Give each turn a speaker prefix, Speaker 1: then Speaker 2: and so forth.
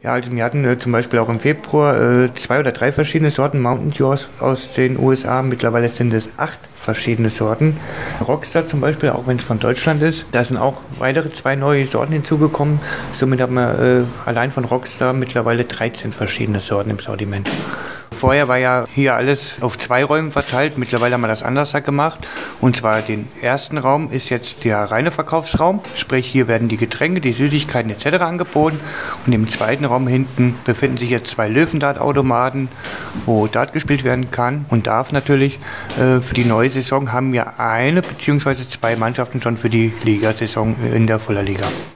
Speaker 1: Ja, also wir hatten zum Beispiel auch im Februar 2 oder 3 verschiedene Sorten Mountain Dew aus den USA. Mittlerweile sind es 8 verschiedene Sorten. Rockstar zum Beispiel, auch wenn es von Deutschland ist, da sind auch weitere 2 neue Sorten hinzugekommen. Somit haben wir allein von Rockstar mittlerweile 13 verschiedene Sorten im Sortiment. Vorher war ja hier alles auf 2 Räumen verteilt. Mittlerweile haben wir das anders gemacht. Und zwar den ersten Raum ist jetzt der reine Verkaufsraum. Sprich, hier werden die Getränke, die Süßigkeiten etc. angeboten. Und im zweiten Raum hinten befinden sich jetzt 2 Löwendart-Automaten, wo Dart gespielt werden kann und darf natürlich. Für die neue Saison haben wir eine bzw. 2 Mannschaften schon für die Ligasaison in der Fullerliga.